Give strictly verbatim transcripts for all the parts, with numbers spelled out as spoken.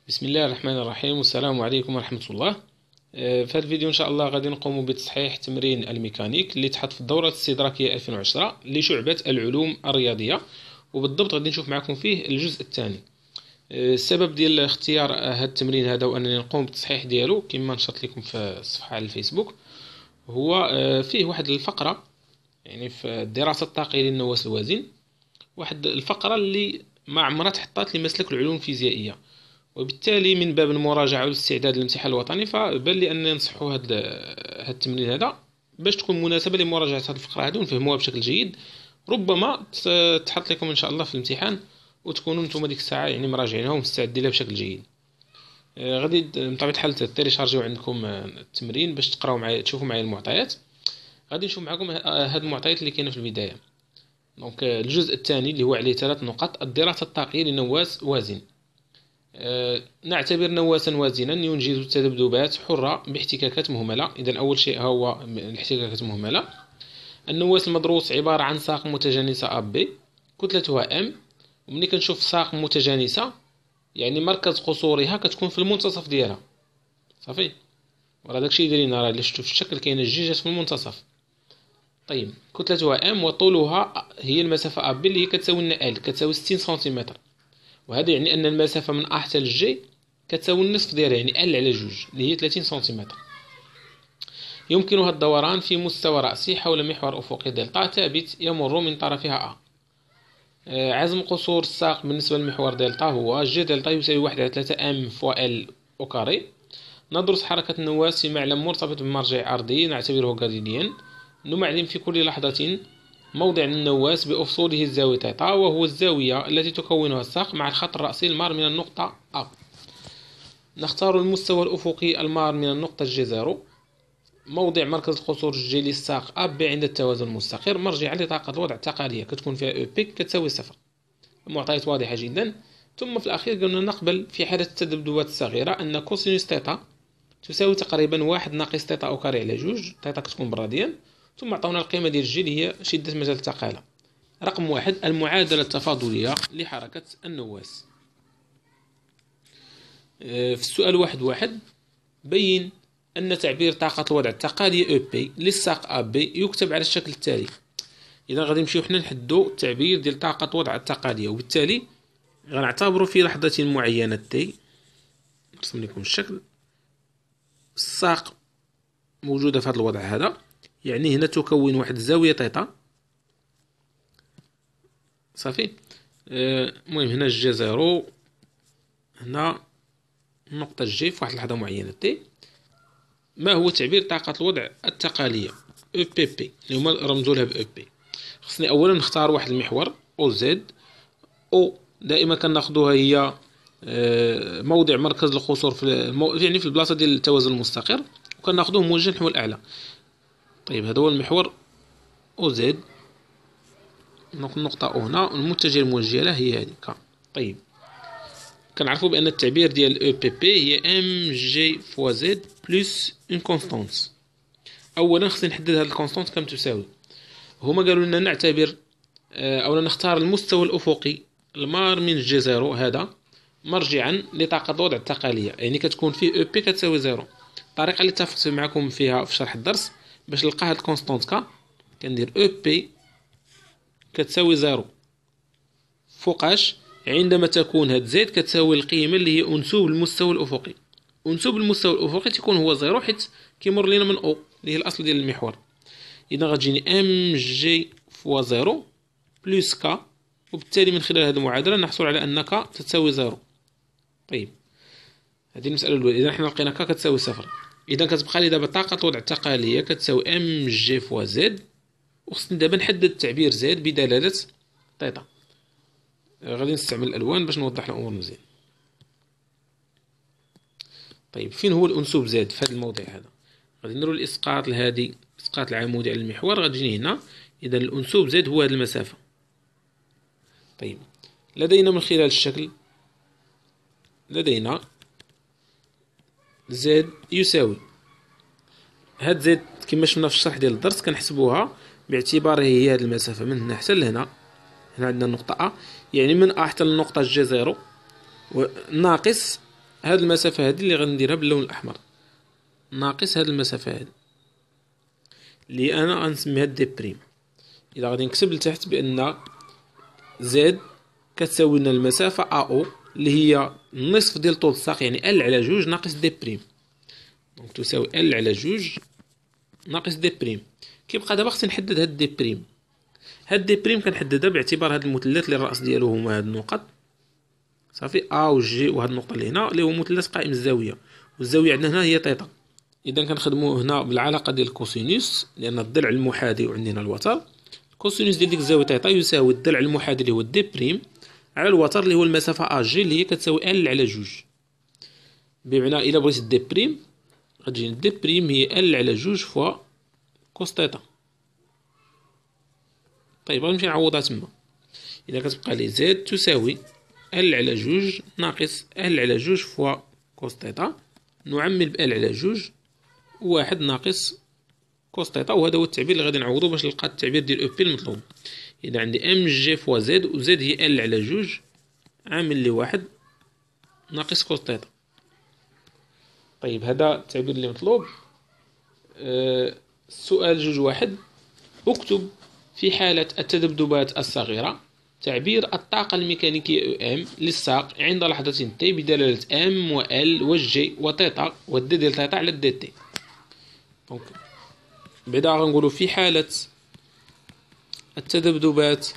بسم الله الرحمن الرحيم، والسلام عليكم ورحمة الله. آه، في هذا الفيديو إن شاء الله غادي نقوم بتصحيح تمرين الميكانيك اللي تحط في الدورة الاستدراكية ألفين وعشرة لشعبة العلوم الرياضية، وبالضبط غادي نشوف معكم فيه الجزء الثاني. آه، السبب ديال اختيار هذا التمرين هذا وأنني نقوم بالتصحيح ديالو كما نشرت لكم في الصفحة على الفيسبوك هو آه، فيه واحد الفقرة، يعني في الدراسة الطاقية للنواة الوازن، واحد الفقرة اللي ما عمرها تحطات لمسلك العلوم الفيزيائية، وبالتالي من باب المراجعة والاستعداد للامتحان الوطني فبان لي أننا نصحوا هذا هذا التمرين هذا باش تكون مناسبة لمراجعة هذه الفقرة هذه ونفهموها بشكل جيد. ربما تحط لكم إن شاء الله في الامتحان وتكونوا نتوما ديك الساعة يعني مراجعينها ومستعدين لها بشكل جيد. آه، غادي بطبيعة الحال تيليشارجيو عندكم التمرين باش تقراو معايا تشوفوا معايا المعطيات. غادي نشوف معكم هاد المعطيات اللي كاينه في البداية. دونك الجزء الثاني اللي هو عليه ثلاث نقاط: الدراسة الطاقية لنواة وازن. أه نعتبر نواة وازنا ينجز تذبذبات حرة باحتكاكات مهملة. إذا أول شيء هو الاحتكاكات المهملة. النواة المدروس عبارة عن ساق متجانسة أب بي كتلتها ام، وملي كنشوف ساق متجانسة يعني مركز قصورها كتكون في المنتصف ديالها، صافي. وراه داكشي اللي دايرين، راه اللي شفتو في الشكل كاينه الجيجات في المنتصف. طيب كتلتها ام وطولها هي المسافة أب بي اللي هي كتساوي لنا ال، كتساوي ستين سنتيمتر، وهذا يعني أن المسافة من أ حتى لجي كتساوي النصف ديالها، يعني ال على جوج اللي هي ثلاثين سنتيمتر. يمكنها الدوران في مستوى رأسي حول محور أفقي دلتا ثابت يمر من طرفها أ. عزم قصور الساق بالنسبة للمحور دلتا هو جي دلتا يساوي واحد على ثلاثة ام فوا ال أو كاري. ندرس حركة النواة في معلم مرتبط بمرجع أرضي نعتبره غاليليا. نمعلم في كل لحظة موضع النواة بأفصوله الزاوية تيتا، وهو الزاوية التي تكونها الساق مع الخط الرأسي المار من النقطة أ. نختار المستوى الأفقي المار من النقطة جي زيرو. موضع مركز القصور الجي للساق أب عند التوازن المستقر. مرجع لطاقة الوضع التقالية كتكون فيها أو بيك كتساوي صفر. المعطيات واضحة جدا. ثم في الأخير قلنا نقبل في حالة التذبذبات الصغيرة أن كوسينوس تيتا تساوي تقريبا واحد ناقص تيتا أو كاري على جوج، تيتا كتكون بالراديان. ثم عطونا القيمة ديال الجي اللي هي شدة مجال التقالة. رقم واحد: المعادلة التفاضلية لحركة النواة. في السؤال واحد واحد بين أن تعبير طاقة الوضع التقالية أو بي للساق أ بي يكتب على الشكل التالي. إذا غادي نمشيو حنا نحدو التعبير ديال طاقة الوضع التقالية، وبالتالي غنعتبروا في لحظة معينة تي، نرسم لكم الشكل. الساق موجودة في هذا الوضع هذا، يعني هنا تكون واحد الزاوية تيتا، صافي. المهم هنا جي زيرو، هنا النقطة جي في واحد اللحظة معينة تي. ما هو تعبير طاقة الوضع التقالية او بي بي اللي هما رمزوا لها ب او بي؟ خصني اولا نختار واحد المحور او زد. او دائما كناخذوها هي موضع مركز القصور في المو... يعني في البلاصة ديال التوازن المستقر، وكناخذوه موجه نحو الاعلى. طيب هذا هو المحور او زد، النقطة او هنا، المتجه الموجه له هي هذه ك. طيب كنعرفوا بان التعبير ديال او بي بي هي ام جي فوا زد بلس اون كونستانس. اولا خصني نحدد هذه الكونستانس كم تساوي. هما قالوا لنا نعتبر او نختار المستوى الافقي المار من جي زيرو هذا مرجعا لطاقة الوضع التقالية، يعني كتكون فيه او بي كتساوي زيرو. الطريقة اللي اتفقت معكم فيها في شرح الدرس باش نلقى هاد الكونستانس ك، كندير او بي كتساوي زيرو فوقاش عندما تكون هاد زد كتساوي القيمة اللي هي أنسوب المستوى الأفقي. أنسوب المستوى الأفقي تكون هو زيرو حيت كيمر لينا من أو اللي هي الأصل ديال المحور. إذا غتجيني ام جي فوا زيرو بلس ك، وبالتالي من خلال هذه المعادلة نحصل على أن ك تساوي زيرو. طيب هذه المسألة الأولى. إذا حنا لقينا ك كتساوي صفر، إذا كتبقى لي دابا طاقة الوضع التقالية كتساوي ام جي فوا زد، وخصني دابا نحدد التعبير زد بدلالة تيتا. غادي نستعمل الالوان باش نوضح الامور مزيان. طيب فين هو الانسوب زاد في هذا الموضع هذا؟ غادي نديرو الاسقاط لهذه، اسقاط العمودي على المحور، غادي تجيني هنا. اذا الانسوب زاد هو هذه المسافه. طيب لدينا من خلال الشكل لدينا زد يساوي هاد زد كما شفنا في الشرح ديال الدرس كنحسبوها باعتبار هي هذه المسافه من هنا حتى لهنا. هنا عندنا النقطه ا، يعني من ا حتى للنقطه جي زيرو ناقص هاد المسافة هادي اللي غنديرها باللون الأحمر ناقص هاد المسافة هادي اللي أنا غنسميها دي بريم. إذا غادي نكتب لتحت بأن زد كتساوي لنا المسافة أ أو اللي هي النصف ديال طول الساق، يعني ال على جوج ناقص دي بريم، دونك تساوي ال على جوج ناقص دي بريم. كيبقى دابا خصني نحدد هاد دي بريم. هاد دي بريم كنحددها باعتبار هاد المثلث اللي الرأس ديالو هما هاد النقط صافي ا و جي، وهاد النقطة اللي هنا اللي هو مثلث قائم الزاوية، والزاوية عندنا هنا هي تيتا. إذا كنخدمو هنا بالعلاقة ديال الكوسينوس لأن الضلع المحاذي وعندنا الوتر. الكوسينوس ديال ديك الزاوية تيتا يساوي الضلع المحاذي اللي هو دي بريم على الوتر اللي هو المسافة ا جي اللي هي كتساوي ال على جوج. بمعنى إلا بغيت دي بريم غتجيني دي بريم هي ال على جوج فوا كوس تيتا. طيب غنمشي نعوضها تما. إذا كتبقى لي زد تساوي ال على جوج ناقص ال على جوج فوا كوس تيتا، نعمل ب ال على جوج واحد ناقص كوس تيتا، وهذا هو التعبير اللي غادي نعوضو باش نلقى التعبير ديال او بي المطلوب. إذا عندي ام جي فوا زد، وزد هي ال على جوج عامل لي واحد ناقص كوس تيتا. طيب هذا التعبير اللي مطلوب. أه السؤال جوج واحد، اكتب في حالة التذبذبات الصغيرة تعبير الطاقة الميكانيكية ام للساق عند لحظة تي بدلالة ام و ال و جي و تيتا و دي ديال تيتا على دي تي. دونك بعدا غنقولو في حالة التذبذبات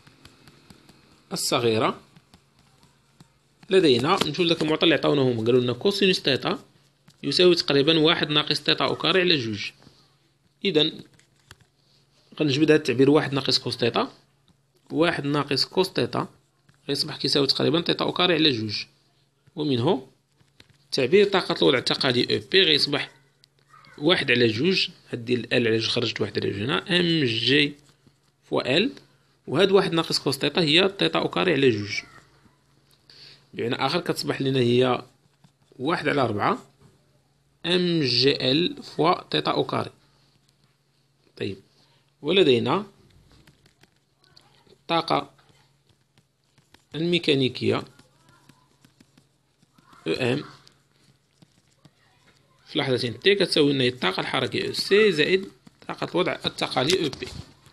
الصغيرة لدينا، نشوف داك المعطى اللي عطاونا هما، قالوا لنا كوسينوس تيتا يساوي تقريبا واحد ناقص تيتا او كاري على جوج. إذا غنجبد هذا التعبير واحد ناقص كوس تيتا، واحد ناقص كوس تيتا غيصبح كيساوي تقريبا تيتا او كاري على جوج، ومنه تعبير طاقة الوضع التقالي او بي غيصبح واحد على جوج، هاد ديال ال على جوج خرجت واحد على جوج هنا، ام جي فوا ال، وهاد واحد ناقص كوس تيتا هي تيتا او كاري على جوج. بمعنى آخر كتصبح لنا هي واحد على ربعة ام جي ال فوا تيتا او كاري. طيب ولدينا الطاقة الميكانيكية او ام في لحظة تي كتساوي لنا الطاقة الحركية او سي زائد طاقة الوضع التقالي او بي.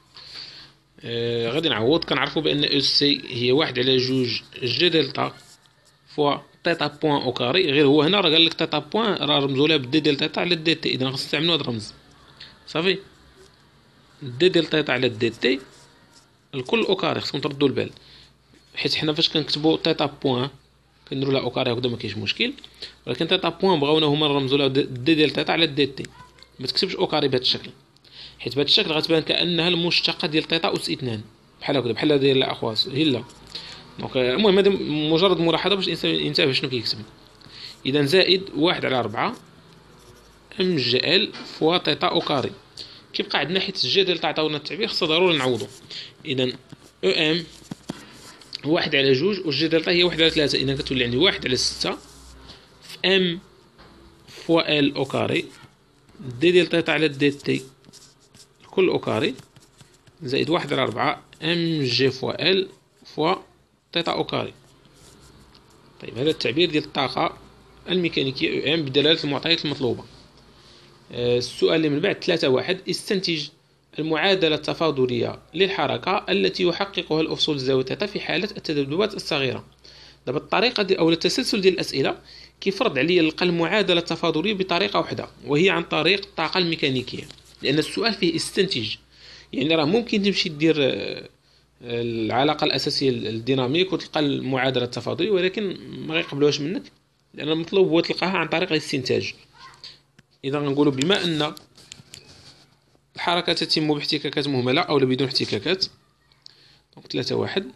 آه غادي نعوض. كنعرفو بأن او سي هي واحد على جوج جي دلتا فوا تيتا بوان او كاري، غير هو هنا راه قالك تيتا بوان راه رمزولها بدي ديال تيتا على دي تي، إذا خصنا نستعملو هاد الرمز صافي. دي ديال تيتا على دي تي الكل او كاري، خصكم تردوا البال، حيت حنا فاش كنكتبو تيتا بوان كنديرو لها او كاري هكذا ما كاينش مشكل، ولكن تيتا بوان بغاونا هما نرمزو لها دي ديال تيتا على دي تي، ما تكتبش او كاري بهذا الشكل، حيت بهذا الشكل غتبان كانها المشتقه ديال تيتا اس اثنان بحال هكذا، بحال ديال الاخواس هي لا. دونك المهم هذا مجرد ملاحظه باش الانسان ينتبه شنو كيكتب. اذا زائد واحد على ربعة ام جي ال فوا تيتا او كاري. كيبقى عندنا حيت الجي ديال عطاونا التعبير خصنا ضروري نعوضو. اذا او ام واحد على جوج والجي دلتا هي واحد على ثلاثة، اذا كتولي عندي واحد على ستة في ام فوا ال او كاري دي ديال تيتا على دي تي الكل او كاري زائد واحد على ربعة ام جي فوا ال فوا تيتا او كاري. طيب هذا التعبير ديال الطاقة الميكانيكية او ام بدلالة المعطيات المطلوبة. السؤال اللي من بعد ثلاثة واحد، استنتج المعادلة التفاضلية للحركة التي يحققها الأفصول الزاوية تيتا في حالة التذبذبات الصغيرة. دابا الطريقة دي أو التسلسل ديال الأسئلة كيفرض عليا نلقى المعادلة التفاضلية بطريقة واحدة، وهي عن طريق الطاقة الميكانيكية، لأن السؤال فيه استنتج، يعني راه ممكن تمشي دير العلاقة الأساسية الديناميك وتلقى المعادلة التفاضلية، ولكن ما غيقبلوهاش منك لأن المطلوب هو تلقاها عن طريق الاستنتاج. إذا نقول بما أن الحركة تتم باحتكاكات مهملة أو بدون احتكاكات، دونك ثلاثة واحد،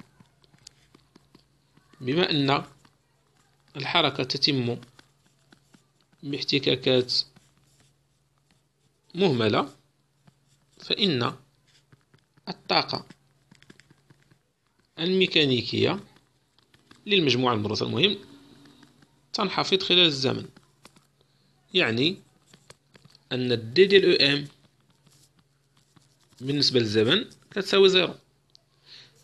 بما أن الحركة تتم باحتكاكات مهملة فإن الطاقة الميكانيكية للمجموعة المدرسة المهم تنخفض خلال الزمن، يعني أن الدي ديال او ام بالنسبة للزمن كتساوي زيرو.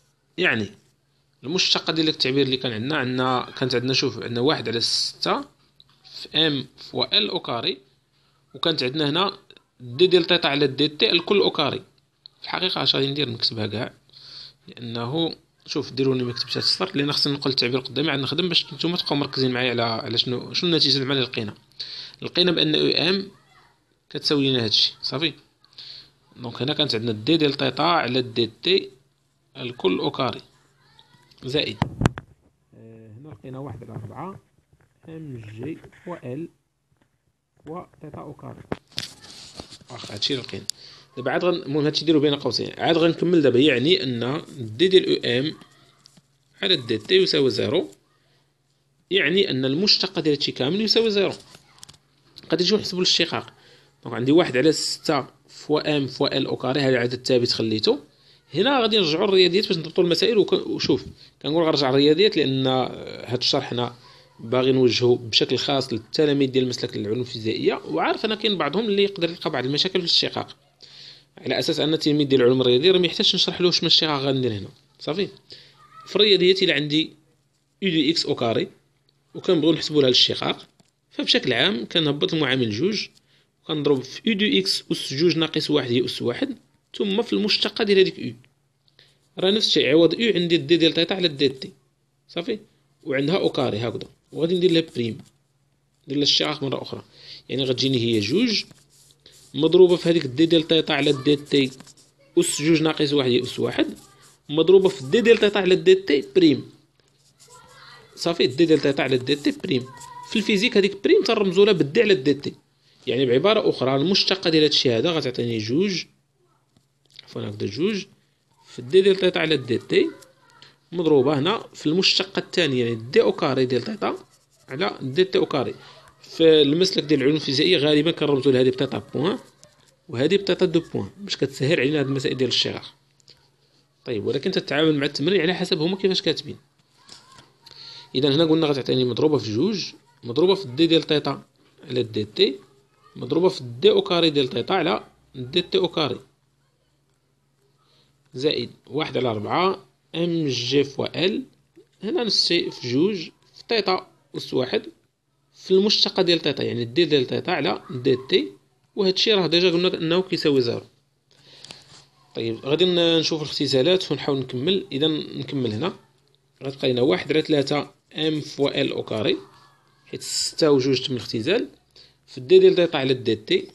يعني المشتقة ديال التعبير اللي كان عندنا عندنا كانت عندنا شوف عندنا واحد على ستة في ام فوا ال او كاري، وكانت عندنا هنا دي ديال تيتا على دي تي الكل او كاري. في الحقيقه اش غادي ندير نكتبها كاع، لانه شوف ديروني ما كتبتش هاد السطر لان خصني نقول التعبير قدامي عاد نخدم باش نتوما تبقاو مركزين معايا على على شنو شنو النتيجه اللي لقينا. لقينا بان او ام كتساوي لنا هادشي صافي. دونك هنا كانت عندنا دي ديال تيتا على دي تي الكل او كاري زائد آه هنا لقينا واحد على ربعة ام جي فوا ال فوا تيتا او كاري. واخا هادشي اللي لقينا دابا. عاد المهم هادشي ديرو بين قوسين. عاد غنكمل دابا، يعني ان دي ديال او ام على دي تي يساوي زيرو، يعني ان المشتقة ديال هادشي كامل يساوي زيرو. غادي نجيو نحسبو الاشتقاق. دونك عندي واحد على ستة فوا ام فوا ال او كاري، هذا العدد الثابت خليته. هنا غادي نرجعو للرياضيات باش نضبطو المسائل. وشوف كنقول غنرجع للرياضيات لان هاد الشرح هنا باغي نوجهو بشكل خاص للتلاميذ ديال مسلك العلوم الفيزيائيه، وعارف انا كاين بعضهم اللي يقدر يلقى بعض المشاكل في الاشتقاق، على اساس ان التلميذ ديال العلوم الرياضيه راه ما يحتاجش نشرح له شنو الاشتقاق غندير هنا صافي. في الرياضيات الا عندي يو دي اكس او كاري وكنبغيو نحسبوا لها الاشتقاق، فبشكل عام كنهبط المعامل جوج وكنضرب في يو دي اكس اس جوج ناقص واحد هي اس واحد، ثم في المشتقه ديال هذيك يو. راه نفس الشيء، عوض يو عندي دي ديال تيتا على دي تي صافي، وعندها او كاري هكذا، وغادي ندير لها بريم، ندير لها الاشتقاق مره اخرى. يعني غتجيني هي جوج مضروبه في هذيك دي ديال تيتا على دي تي اس جوج ناقص واحد هي اس واحد، مضروبه في دي ديال تيتا على دي تي بريم صافي. دي ديال تيتا على دي تي بريم. في الفيزيك هذيك بريم تنرمزوا لها بالدي على دي تي. يعني بعباره اخرى المشتقه ديال هادشي هذا غتعطيني جوج عفوا هكذا جوج في دي ديال تيتا على دي تي مضروبه هنا في المشتقه الثانيه يعني دي او كاري ديال تيتا على دي تي او كاري. في المسلك ديال العلوم الفيزيائيه غالبا كنرمزوا لهذه بتيتا بوان وهذه بتيتا دو بوان باش كتسهل علينا هاد المسائل ديال الاشتقاق. طيب ولكن تتعامل مع التمرين على حسب هما كيفاش كاتبين. اذا هنا قلنا غتعطيني مضروبه في جوج مضروبه في دي ديال تيتا على دي تي مضروبه في دي او كاري ديال تيتا على دي تي او كاري زائد واحد على ربعة ام جي فوا ال، هنا نفس الشيء في جوج في تيتا اس واحد في المشتقه ديال تيتا يعني دي ديال تيتا على دي تي، وهذا الشيء راه ديجا قلنا انه كيساوي زيرو. طيب غادي نشوف الاختزالات ونحاول نكمل. اذا نكمل هنا غتبقى لنا واحد على ثلاثة ام فوا ال او كاري، حيت ستة وجوج تم الاختزال في الدي ديال تيتا على دي تي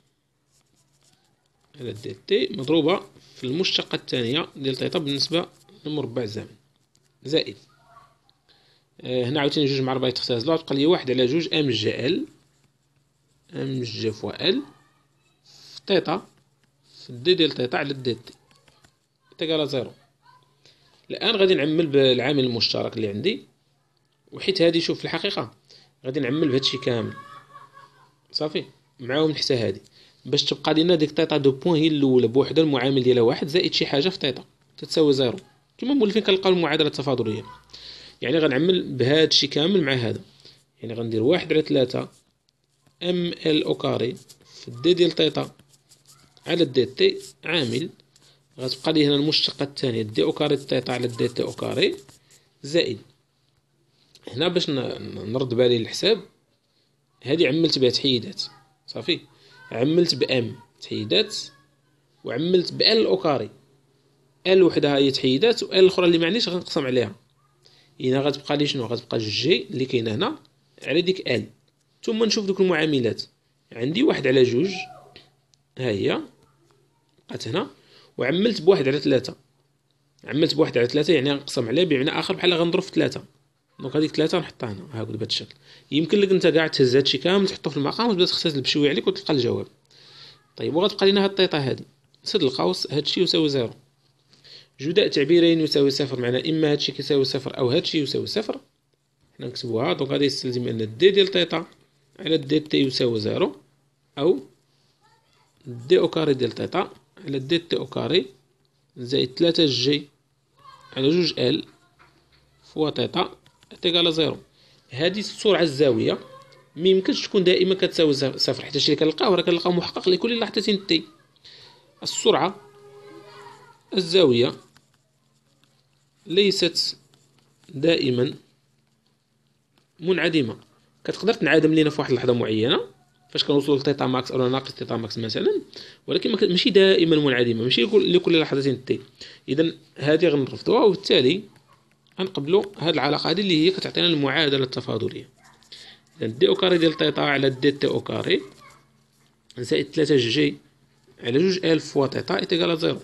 على دي تي مضروبه في المشتقه الثانيه ديال تيتا بالنسبه لمربع الزمن زائد آه هنا عاوتاني جوج مع ربعة يتختزلوا، غتبقى لي واحد على جوج ام جي ال ام جي فوا ال في تيتا في الدي ديال تيتا على دي تي تيكالا زيرو. الان غادي نعمل بالعامل المشترك اللي عندي، وحيت هادي شوف في الحقيقه غادي نعمل بهادشي كامل صافي معاهم حتى هادي باش تبقى لينا ديك تيتا دو بوين هي الاولى بوحده المعامل ديالها واحد زائد شي حاجه في تيتا تتساوي زيرو كما مولفين كنلقاو المعادله التفاضليه. يعني غنعمل بهادشي كامل مع هذا، يعني غندير واحد على ثلاثة ام ال او كاري في الدي ديال تيتا على دي تي عامل غتبقى لي هنا المشتقه الثانيه دي او كاري تيتا على دي تي او كاري زائد هنا باش نرد بالي الحساب هذه عملت بها تحييدات صافي، عملت بام تحييدات وعملت بال او كاري، ال وحدها هي تحييدات وال الاخرى اللي معنيش غنقسم عليها. هنا غتبقى لي شنو غتبقى جي اللي كاينه هنا على ديك ال، ثم نشوف دوك المعاملات عندي واحد على جوج ها هي بقات هنا، وعملت بواحد على ثلاثة عملت بواحد على ثلاثة يعني غنقسم عليه بمعنى اخر بحال غنضرب في ثلاثة. دونك هذيك ثلاثة نحطها هنا هاكا بهذا الشكل. يمكن لك انت كاع تهز هادشي كامل تحطو في المقام وتبدا تختزل بشويه عليك وتلقى الجواب. طيب وغتبقى لينا هاد الطيطه هادي نسد القوس هادشي يساوي زيرو، جداء تعبيرين يساوي صفر معنى اما هادشي كيساوي صفر او هادشي يساوي صفر. حنا نكتبوها دونك غادي يستلزم ان دي ديال طيطه على دي تي يساوي زيرو او دي او كاري ديال طيطه على دي تي او كاري زائد ثلاثة جي على جوج ال فوا طيطه تيكالا زيرو. هذه السرعه الزاويه ما يمكنش تكون دائما كتساوي صفر، حيت اللي كنلقاو راه كنلقاو محقق لكل لحظه تي. السرعه الزاويه ليست دائما منعدمه، كتقدر تنعدم لينا في واحد اللحظه معينه فاش كنوصلوا لتيتا ماكس او ناقص تيتا ماكس مثلا، ولكن ماشي دائما منعدمه، ماشي لكل لحظه تي. اذا هذه غنرفضوها، وبالتالي غنقبلوا هذه العلاقه هذه اللي هي كتعطينا المعادله التفاضليه. اذا دي او كاري ديال تيتا على دي تي او كاري زائد ثلاثة جي على جوج ألف فوا تيتا ايتيكال زيرو.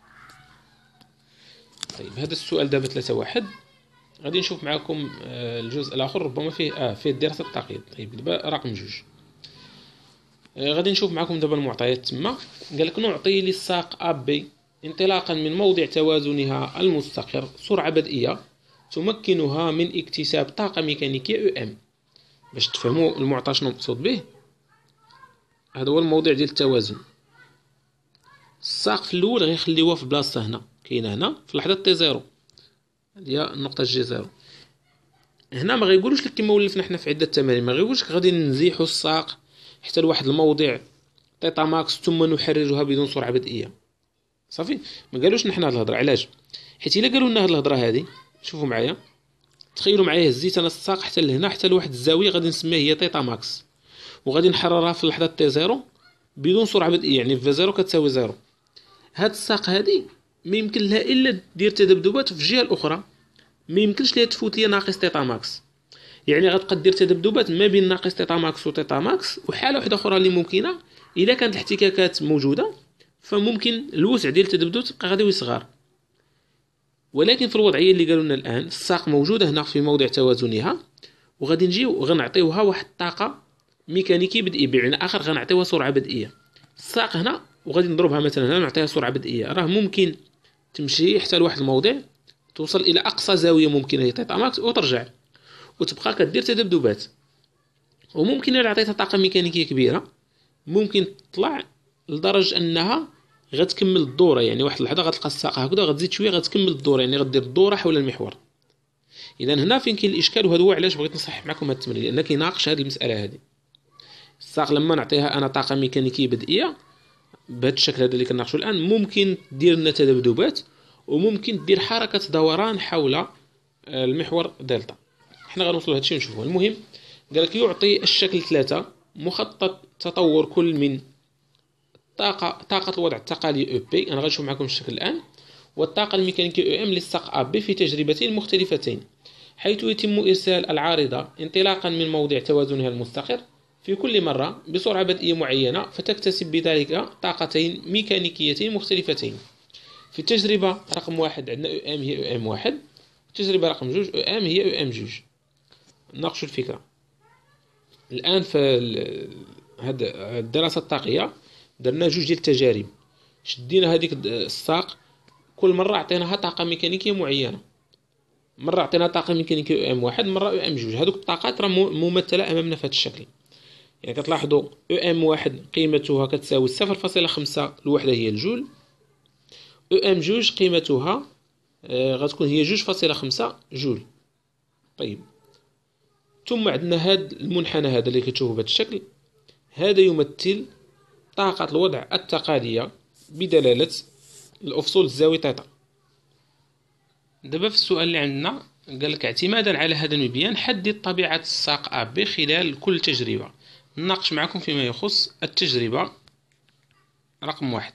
طيب هذا السؤال دابا ثلاثة واحد. غادي نشوف معكم الجزء الاخر ربما فيه اه فيه دراسه التعقيد. طيب دابا رقم جوج غادي نشوف معكم دابا المعطيات تما. قال لك نعطي للساق ا بي انطلاقا من موضع توازنها المستقر سرعه بدئيه تمكنها من اكتساب طاقه ميكانيكيه او ام. باش تفهموا المعطى شنو مقصود به، هذا هو الموضع ديال التوازن. الساق في الاول غيخليوها في بلاصه هنا، كاينه هنا في لحظه تي زيرو، هذه هي النقطه جي زيرو. هنا ما غيقولوش لك كما ولفنا حنا في عده تمارين، ما غيقولش لك غادي نزيحوا الساق حتى لواحد الموضع تيتا ماكس ثم نحررها بدون سرعه بدئيه. صافي، ما قالوش نحن هاد الهضره. علاش؟ حيت الا قالوا لنا هاد الهضره هذه، شوفوا معايا، تخيلوا معايا هزيت انا الساق حتى لهنا حتى لواحد الزاويه غادي نسميها هي تيتا ماكس، وغادي نحررها في لحظه تي زيرو بدون سرعه بدئيه، يعني في زيرو كتساوي زيرو. هاد الساق هذه ما يمكن لها الا دير تذبذبات في الجهه الاخرى، ما يمكنش ليها تفوت ليا ناقص تيتا ماكس. يعني غتبقى دير تذبذبات ما بين ناقص تيتا ماكس وتيتا ماكس. وحاله واحده اخرى اللي ممكنه الا كانت الاحتكاكات موجوده فممكن الوسع ديال التذبذب تبقى غادي صغار. ولكن في الوضعيه اللي قالوا لنا الان الساق موجوده هنا في موضع توازنها، وغادي نجيو غنعطيوها واحد الطاقه ميكانيكيه بدئيه، بمعنى اخر غنعطيوها سرعه بدئيه. الساق هنا وغادي نضربها مثلا هنا نعطيها سرعه بدئيه، راه ممكن تمشي حتى لواحد الموضع توصل الى اقصى زاويه ممكنه هي تيتا ماكس وترجع وتبقى كدير تذبذبات. وممكن الا عطيتها طاقه ميكانيكيه كبيره ممكن تطلع لدرجه انها غتكمل الدوره، يعني واحد اللحظه غتلقى الساق هكذا غتزيد شويه غتكمل الدوره، يعني غدير الدوره حول المحور. اذا هنا فين كاين الاشكال، وهذا هو علاش بغيت نصحح معكم هذا التمرين، لان كيناقش هذه المساله هذه. الساق لما نعطيها انا طاقه ميكانيكيه بدئيه بهذا الشكل هذا اللي كنناقشوا الان، ممكن دير لنا تذبذبات وممكن دير حركه دوران حول المحور دلتا. حنا غنوصلوا لهذا الشيء ونشوفوه. المهم قال لك يعطي الشكل ثلاثة مخطط تطور كل من طاقه طاقه الوضع التقالي او بي، انا غنشوف معكم الشكل الان، والطاقه الميكانيكيه او ام للساق ا بي في تجربتين مختلفتين، حيث يتم ارسال العارضه انطلاقا من موضع توازنها المستقر في كل مره بسرعه بدئيه معينه، فتكتسب بذلك طاقتين ميكانيكيتين مختلفتين. في التجربه رقم واحد عندنا او ام هي او ام واحد، التجربه رقم جوج او ام هي او ام جوج. ناقشوا الفكره الان. في هاد الدراسه الطاقيه درنا جوج ديال التجارب، شدينا هذيك الساق كل مره عطيناها طاقه ميكانيكيه معينه، مره عطيناها طاقه ميكانيكيه او ام واحد، مره او ام جوج. هذوك الطاقات راه ممثله امامنا في هذا الشكل. يعني كتلاحظوا او ام واحد قيمتها كتساوي صفر فاصلة خمسة، الوحده هي الجول. او ام جوج قيمتها آه غتكون هي جوج فاصلة خمسة جول. طيب ثم عندنا هذا المنحنى هذا اللي كتشوفوا بهذا الشكل، هذا يمثل طاقة الوضع التقالية بدلالة الأفصول الزاوية تيتا. دابا في السؤال اللي عندنا قال لك اعتمادا على هذا المبيان حدد طبيعة الساق ا بي خلال كل تجربة. نناقش معكم فيما يخص التجربة رقم واحد.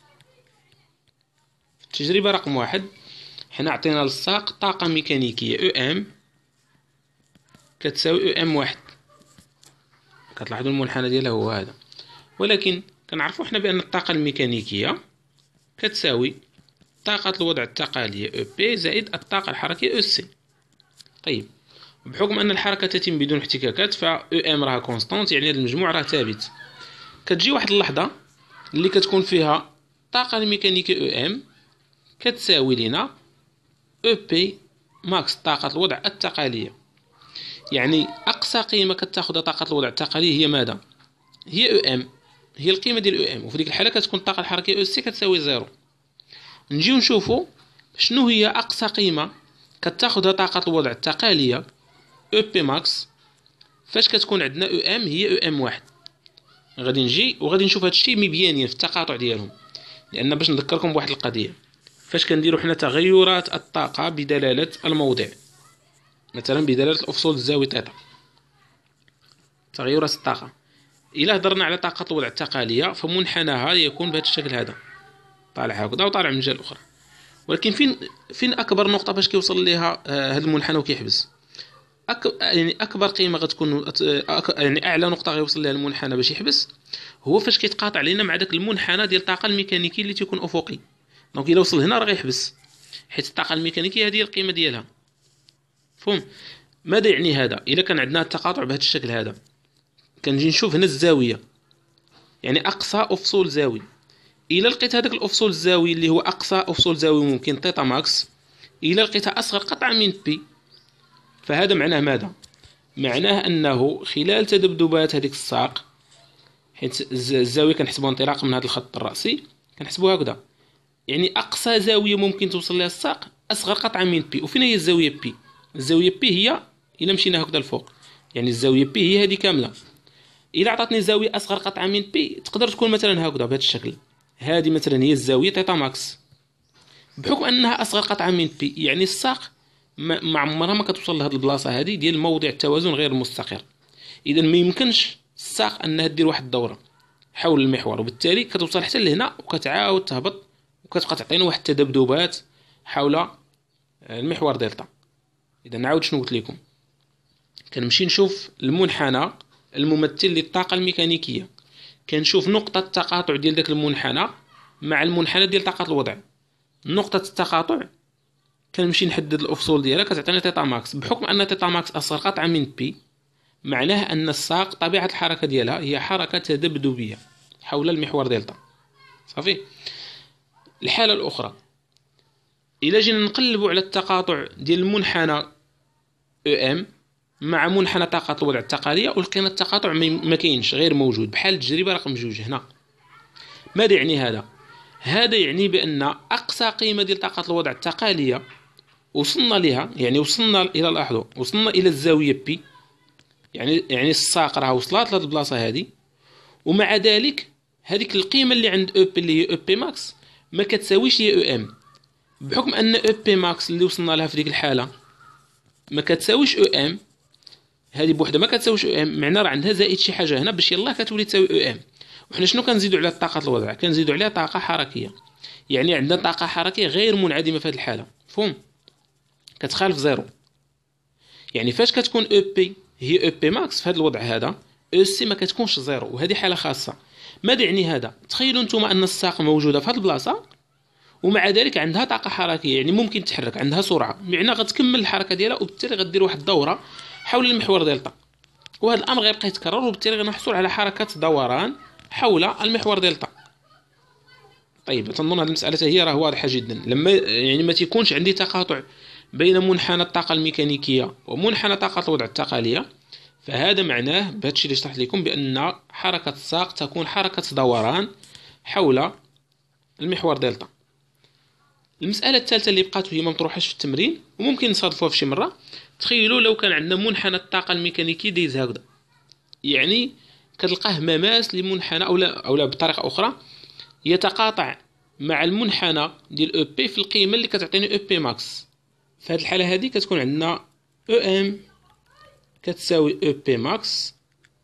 التجربة رقم واحد حنا عطينا للساق طاقة ميكانيكية او ام كتساوي او ام واحد، كتلاحظوا المنحنى ديالها هو هذا، ولكن كنعرفوا حنا بان الطاقة الميكانيكية كتساوي طاقة الوضع التقالية او بي زائد الطاقة الحركية او سي. طيب بحكم ان الحركة تتم بدون احتكاكات ف او ام راها كونستانت، يعني هذا المجموع راه ثابت. كتجي واحد اللحظة اللي كتكون فيها الطاقة الميكانيكية او ام كتساوي لنا او بي ماكس طاقة الوضع التقالية، يعني اقصى قيمة كتاخذها طاقة الوضع التقالية هي ماذا؟ هي او ام، هي القيمة ديال او ام، وفي ديك الحالة كتكون الطاقة الحركية او سي كتساوي زيرو. نجيو نشوفوا شنو هي اقصى قيمة كتاخذها طاقة الوضع التقالية او بي ماكس فاش كتكون عندنا او ام هي او ام واحد. غادي نجي وغادي نشوف هذا الشيء مبيانين في التقاطع ديالهم، لان باش نذكركم بواحد القضية، فاش كنديروا حنا تغيرات الطاقة بدلالة الموضع، مثلا بدلالة الأفصول الزاوية تيتا، تغيرات الطاقة. إلا هضرنا على طاقة الوضع التقالية فمنحناها يكون بهذا الشكل هذا، طالع هكذا وطالع من الجهة الأخرى. ولكن فين فين أكبر نقطة باش كيوصل ليها هذا المنحنى وكيحبس؟ أك... يعني أكبر قيمة غتكون أك... يعني أعلى نقطة غيوصل لها المنحنى باش يحبس هو فاش كيتقاطع لينا مع داك المنحنى ديال الطاقة الميكانيكية اللي تيكون أفقي. دونك إلا وصل هنا راه غيحبس، حيت الطاقة الميكانيكية هذه هي القيمة ديالها. فهم؟ ماذا يعني هذا؟ إلا كان عندنا التقاطع بهذا الشكل هذا، كنجي نشوف هنا الزاوية، يعني أقصى أفصول زاوي. إلا لقيت هذاك الأفصول الزاوي اللي هو أقصى أفصول زاوي ممكن تيتا ماكس، إلا لقيتها أصغر قطعة من بي، فهذا معناه ماذا؟ معناه أنه خلال تذبذبات هذيك الساق، حيت الزاوية كنحسبوها انطلاقا من هذا الخط الرأسي، كنحسبوها هكذا، يعني أقصى زاوية ممكن توصل لها الساق أصغر قطعة من بي. وفين هي الزاوية بي؟ الزاوية بي هي إلا مشينا هكذا الفوق، يعني الزاوية بي هي هذه كاملة. إذا عطاتني زاوية أصغر قطعة من بي تقدر تكون مثلا هكذا بهذا الشكل، هذه مثلا هي الزاوية تيتا ماكس، بحكم أنها أصغر قطعة من بي، يعني الساق ما عمرها ما كتوصل لهاد البلاصة هذه ديال موضع التوازن غير المستقر. إذا ما يمكنش الساق أنها دير واحد الدورة حول المحور، وبالتالي كتوصل حتى لهنا وكتعاود تهبط وكتبقى تعطينا واحد التذبذبات حول المحور دلتا. إذا نعاود شنو قلت لكم، كنمشي نشوف المنحنى الممثل للطاقة الميكانيكية، كنشوف نقطة التقاطع ديال داك المنحنى مع المنحنى ديال طاقة الوضع. نقطة التقاطع كنمشي نحدد الأفصول ديالها، كتعطينا تيتا ماكس. بحكم أن تيتا ماكس أصغر قطعة من بي، معناه أن الساق طبيعة الحركة ديالها هي حركة تذبذبية حول المحور دلتا. صافي. الحالة الأخرى، إلا جينا نقلبوا على التقاطع ديال المنحنى ام مع منحنى طاقة الوضع التقالية، ولقينا التقاطع ما كاينش، غير موجود، بحال التجربة رقم جوج هنا. ماذا يعني هذا؟ هذا يعني بأن أقصى قيمة ديال طاقة الوضع التقالية وصلنا لها، يعني وصلنا إلى لاحظوا وصلنا إلى الزاوية بي، يعني يعني الساق راه وصلت لهاد البلاصة هذه، ومع ذلك هذيك القيمة اللي عند او بي اللي هي او بي ماكس ما كتساويش هي او ام، بحكم أن او بي ماكس اللي وصلنا لها في ديك الحالة ما كتساويش او ام، هذه بوحدها ما كتساويش او ام، معناه راه عندها زائد شي حاجة هنا باش يلاه كتولي تساوي او ام. وحنا شنو كنزيدوا على طاقة الوضع؟ كنزيدوا عليها طاقة حركية، يعني عندنا طاقة حركية غير منعدمة في هذه الحالة، مفهوم؟ كتخالف زيرو. يعني فاش كتكون او بي هي او بي ماكس في هذا الوضع هذا، او سي ما كتكونش زيرو، وهذه حالة خاصة. ماذا يعني هذا؟ تخيلوا نتوما أن الساق موجودة في هذه البلاصة ومع ذلك عندها طاقة حركية، يعني ممكن تحرك، عندها سرعة، معنى غتكمل الحركة ديالها وبالتالي غدير واحد الدورة حول المحور دلتا، وهذا الأمر غيبقى يتكرر، وبالتالي غنحصل على حركة دوران حول المحور دلتا. طيب تنظن هذه المسألة هي راه واضحة جدا. لما يعني ما تيكونش عندي تقاطع بين منحنى الطاقة الميكانيكية ومنحنى طاقة الوضع التقالية، فهذا معناه بهذا الشيء اللي شرحت لكم بأن حركة الساق تكون حركة دوران حول المحور دلتا. المسألة الثالثة اللي بقات وهي ما مطروحاش في التمرين وممكن نصادفوها في شي مرة، تخيلوا لو كان عندنا منحنى الطاقة الميكانيكية دايز هكذا، يعني كتلقاه مماس لمنحنى أو لا أو لا بطريقة أخرى يتقاطع مع المنحنى ديال او بي في القيمة اللي كتعطيني او بي ماكس. في هذه الحالة هذه كتكون عندنا او ام كتساوي او بي ماكس،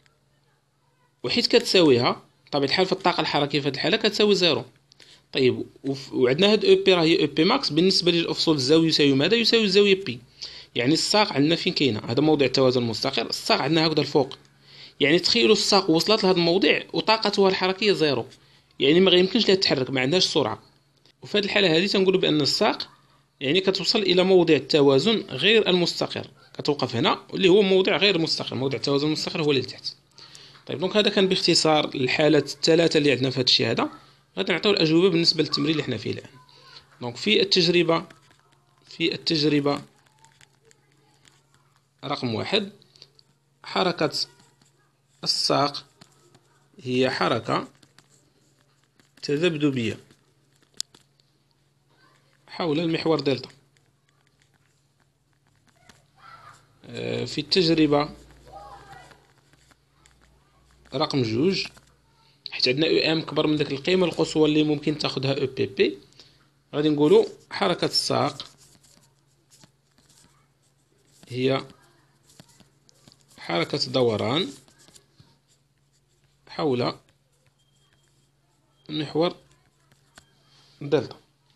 وحيت كتساويها طبيعة الحال في الطاقة الحركية في هذه الحالة كتساوي زيرو. طيب وعندنا هاد او بي راه هي او بي ماكس بالنسبة للأفصول الزاوية يساوي ماذا؟ يساوي الزاوية بي. يعني الساق عندنا فين كاينة؟ هذا موضع التوازن المستقر، الساق عندنا هكذا الفوق. يعني تخيلوا الساق وصلت لهذا الموضع وطاقتها الحركية زيرو، يعني ما غيمكنش لها تتحرك، ما عندهاش سرعة. وفي هذه الحالة هذه تنقولوا بأن الساق يعني كتوصل إلى موضع التوازن غير المستقر، كتوقف هنا اللي هو موضع غير مستقر، موضع التوازن المستقر هو اللي لتحت. طيب دونك هذا كان باختصار الحالات الثلاثة اللي عندنا في هذا الشيء هذا. غادي نعطيو الأجوبة بالنسبة للتمرين اللي حنا فيه الآن. دونك في التجربة في التجربة رقم واحد، حركة الساق هي حركة تذبذبية حول المحور دلتا. في التجربة رقم جوج، حيت عندنا او ام كبر من داك القيمة القصوى اللي ممكن تاخدها او بي بي، غادي نقولوا حركة الساق هي حركة دوران حول المحور دلتا.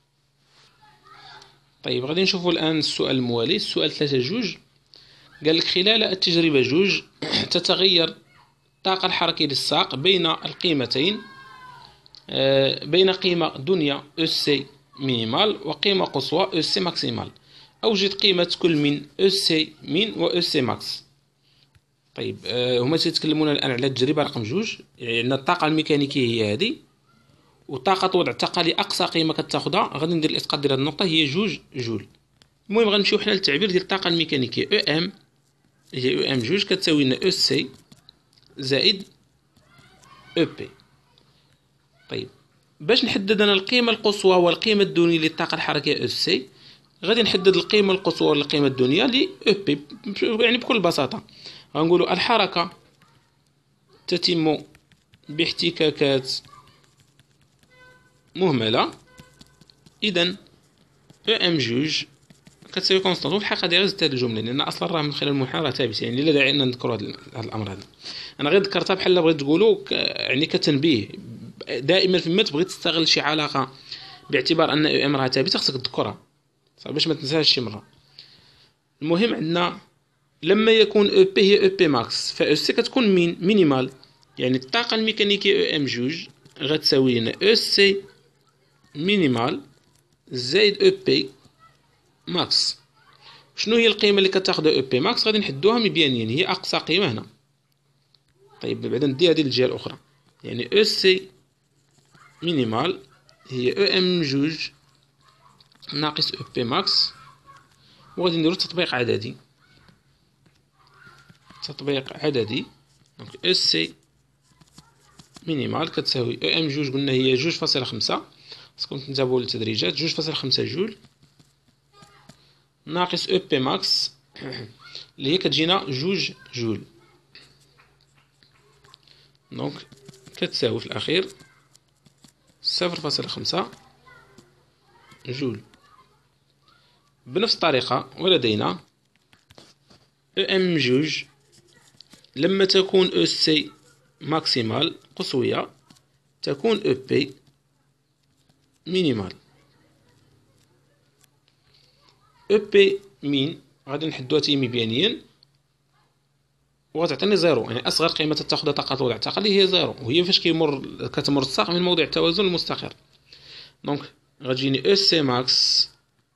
طيب غادي نشوفوا الآن السؤال الموالي، السؤال ثلاثة جوج. قال لك خلال التجربة جوج تتغير الطاقة الحركية للساق بين القيمتين، بين قيمة دنيا أو سي مينيمال وقيمة قصوى أو سي ماكسيمال. أوجد قيمة كل من أو سي مين و أو سي ماكس. طيب هما تيتكلمون الآن على التجربة رقم جوج، يعني الطاقة الميكانيكية هي هذه، وطاقة وضع الطاقة لأقصى قيمة كتاخدها غادي ندير الإسقاط ديال هاد النقطة هي جوج جول. المهم غنمشيو حنا للتعبير ديال الطاقة الميكانيكية. أو أم هي أو أم جوج كتساوي لنا أو سي زائد أو بي. طيب باش نحدد أنا القيمة القصوى والقيمة الدونية للطاقة الحركية أو سي، غادي نحدد القيمة القصوى والقيمة الدونية ل أو بي، يعني بكل بساطة غنقولوا الحركة تتم باحتكاكات مهملة، إذن أو أم جوج كتساوي كونستانت. والحقيقة غير زدت هاد الجملة لأن أصلا راه من خلال المحاضرة ثابتة، يعني لا داعي أن نذكروا هاد الأمر هذا. أنا غير ذكرتها بحال بغيت تقولوا يعني كتنبيه. دائما فيما تبغي تستغل شي علاقة باعتبار أن أو أم راه ثابتة خصك تذكرها صافي باش ما تنساهاش شي مرة. المهم عندنا لما يكون أو بي هي أو بي ماكس فأو سي كتكون مين مينيمال، يعني الطاقة الميكانيكية أو أم جوج غتساوي لنا أو سي مينيمال زائد أو بي ماكس. شنو هي القيمة اللي كتاخدها أو بي ماكس؟ غادي نحدوها مبيانين، هي أقصى قيمة هنا. طيب بعدا ندي هذه للجهة الأخرى، يعني أو سي مينيمال هي أو أم جوج ناقص أو بي ماكس، وغادي نديرو تطبيق عددي. تطبيق عددي دونك أو سي مينيمال كتساوي أو أم جوج قلنا هي جوج فاصلة خمسة، خصكم تنتبهوا للتدريجات، جوج فاصلة خمسة جول ناقص أو بي ماكس اللي هي كتجينا جوج جول، دونك كتساوي في الأخير صفر فاصلة خمسة جول. بنفس الطريقة ولدينا أو أم جوج لما تكون أو سي ماكسيمال قصوية تكون أو بي مينيمال. أو بي مين غادي نحدوها تيمي بيانيا وغتعطيني زيرو، يعني أصغر قيمة تاخدها طاقة وضع الطاقة اللي هي زيرو، وهي فاش كيمر كتمر الساق من موضع التوازن المستقر. دونك غتجيني أو سي ماكس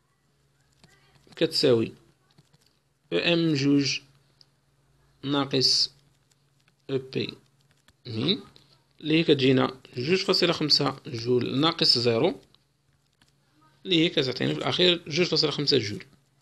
كتساوي أو أم جوج ناقص أو بي مين اللي هي كتجينا جوج فاصلة خمسة جول ناقص زيرو اللي هي كتعطيني في الأخير جوج فاصلة خمسة جول.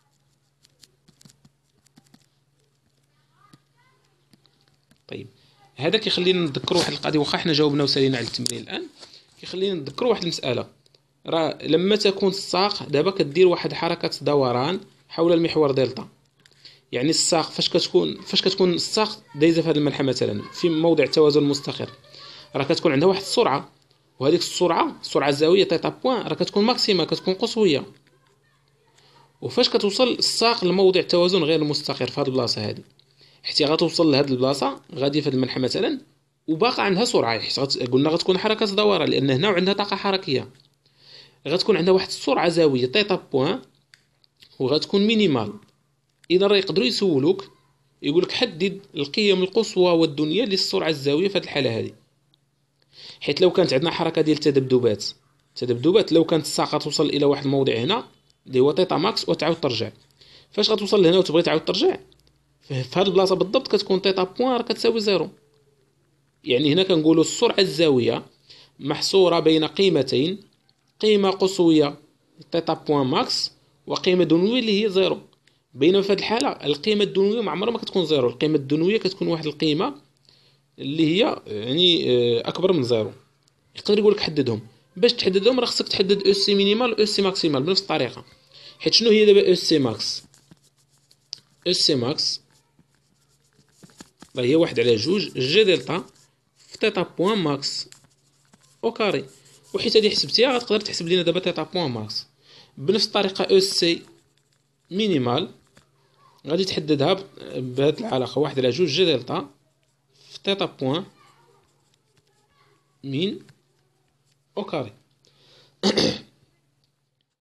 طيب هذا كيخلينا نذكروا واحد القضية، واخا حنا جاوبنا وسالينا على التمرين الآن، كيخلينا نذكروا واحد المسألة. راه لما تكون الساق دابا كدير واحد حركة دوران حول المحور دلتا، يعني الساق فاش كتكون فاش كتكون الساق دايزه في هذه الملحمه مثلا في موضع التوازن المستقر، راه كتكون عندها واحد السرعه، وهذيك السرعه السرعه الزاويه تيتا بوين راه كتكون ماكسيما كتكون قصويه. وفاش كتوصل الساق لموضع التوازن غير المستقر في هذه البلاصه هذه، حتى غتوصل لهذه البلاصه غاديه في هذه الملحمه مثلا وباقا عندها سرعه، حيت قلنا غتكون حركه دوران لان هنا وعندها طاقه حركيه، غتكون عندها واحد السرعه زاويه تيتا بوين وغتكون مينيمال. اذا راه يقدروا يسولوك يقول لك حدد القيم القصوى والدنيا للسرعه الزاويه في هذه الحاله هذه، حيت لو كانت عندنا حركه ديال التذبذبات تذبذبات لو كانت الساقه توصل الى واحد الموضع هنا اللي هو تيتا ماكس وتعاود ترجع، فاش غتوصل لهنا وتبغي تعاود ترجع في هذه البلاصه بالضبط كتكون تيتا بوين راه كتساوي زيرو. يعني هنا كنقولوا السرعه الزاويه محصوره بين قيمتين، قيمه قصويه تيتا بوين ماكس وقيمه دنويه اللي هي زيرو. بينما في هذه الحاله القيمه الدنويه ما عمرها ما كتكون زيرو، القيمه الدنويه كتكون واحد القيمه اللي هي يعني اكبر من زيرو. يقدر يقول لك حددهم، باش تحددهم راه خصك تحدد او سي مينيمال و او سي ماكسيمال بنفس الطريقه. حيت شنو هي دابا او سي ماكس؟ او سي ماكس راه هي واحد على جوج جي دلتا في تيتا بوين ماكس او كاري، وحيت هذه حسبتيها غتقدر تحسب لينا دابا تيتا بوين ماكس. بنفس الطريقه او سي مينيمال غادي تحددها بهذه العلاقه واحد على جوج جي دلتا في تيتا بوين من أو كاري.